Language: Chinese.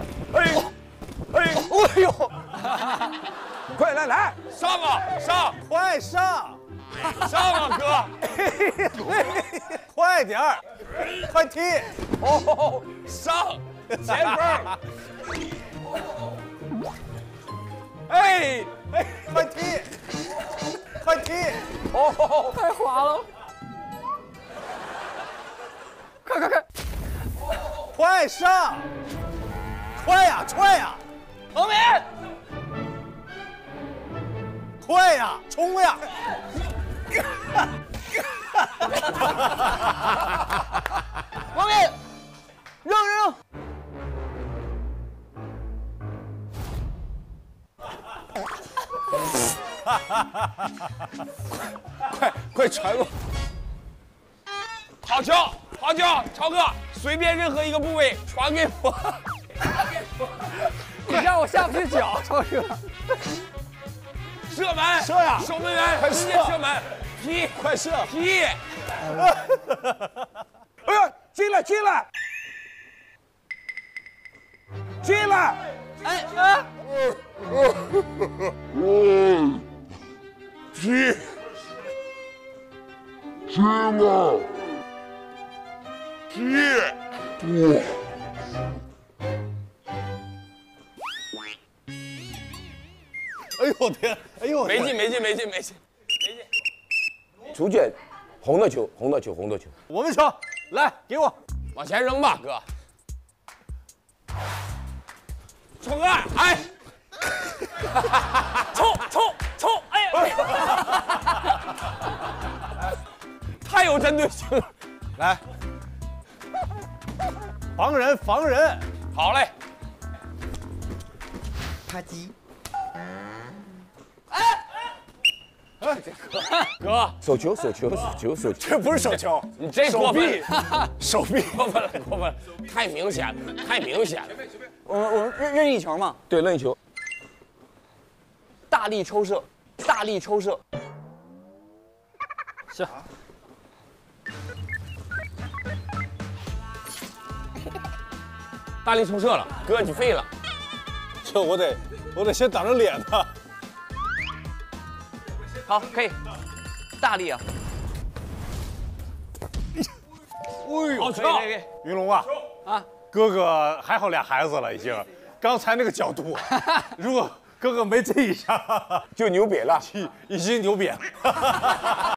哎呦！快来， 上啊上， 快上！ 上啊哥！ 快点儿，快踢！ 哦，上，前锋！哎， 快踢！快踢！ 哦，太滑了！快！ 快上！快呀，快呀！ 王敏， 快呀，冲呀！ 王敏，扔！ 快传过！ 好球，超哥，随便任何一个部位传给我。 你让我下不去脚，超哥。 射门， 射呀守门员， 快直接射射门，踢， 快射！ 踢！ 哎呀，进了！哎啊！ 踢！ 哎呦我天！哎呦， 没进。 出卷，红的球。 我们球，来给我！ 往前扔吧，哥。冲哥，哎！冲！哎！太有针对性了。 来，防人！ 好嘞， 啪叽！ 哥， 手球， 这不是手球， 你这过分， 手臂。 过分了，太明显了。 我任意球嘛， 对，任意球。 大力抽射。行。 大力冲射了，哥你废了。 这我得先挡着脸呢。 好，可以。大力啊！ 哎呦， 好球！ 云龙啊，哥哥还好俩孩子了已经，刚才那个角度，如果哥哥没这一下， 就牛瘪了。 已经牛瘪了。